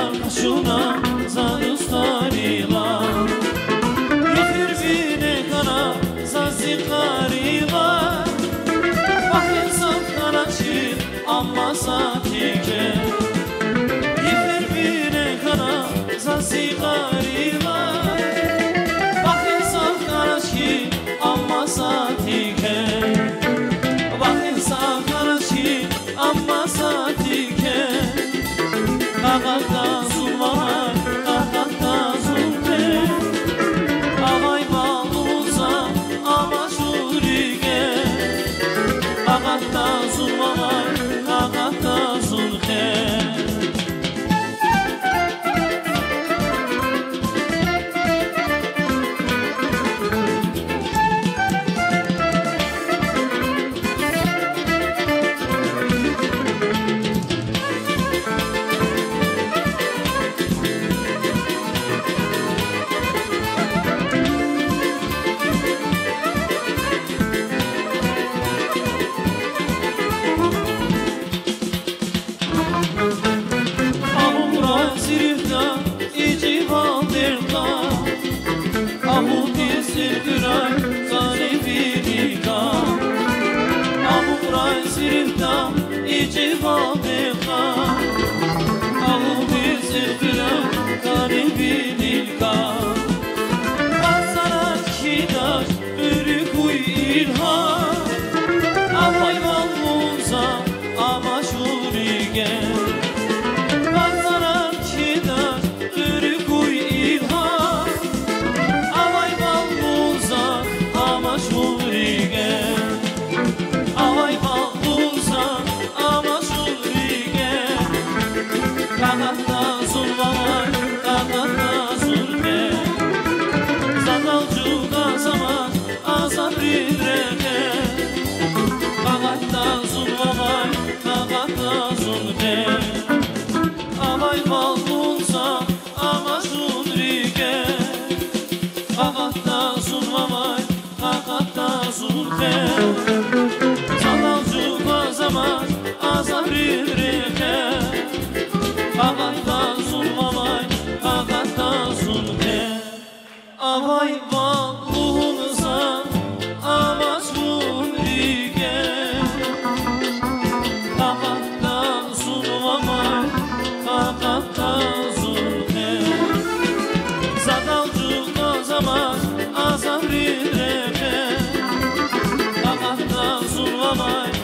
şuna zanı starila Yefir bine kana zazi karila Bakın safkana çil amma satike Yefir bine kana zazi karila Bakın safkana çil amma satike Bakın safkana çil amma satike Kakakta zulmar, kakakta zulme Avay balmuza, ama şurige Kakakta zulmar, kakakta zulme Ahu pisir güray zarifirika Ahu ray sirifta iciva beka Ahu pisir güray zarifirika Asara kidaş ürükuy ilha Avay valmuza ama şurige Asara kidaş ürükuy ilha Şurige Avay balbuza ama şurige Kakakta zulmamay, kakakta zulme Zadalcuga zaman azabrireke Kakakta zulmamay, kakakta zulme Avay balbuza ama şurige Kakakta zulmamay Kakakta zulme Zadalcuga zaman azabrireke Kakakta zulmamay, kakakta zulme Avay valluğunuza ama şurige Kakakta zulmamay, kakakta zulme Zadalcuga zaman azabrireke Kakakta zulmamay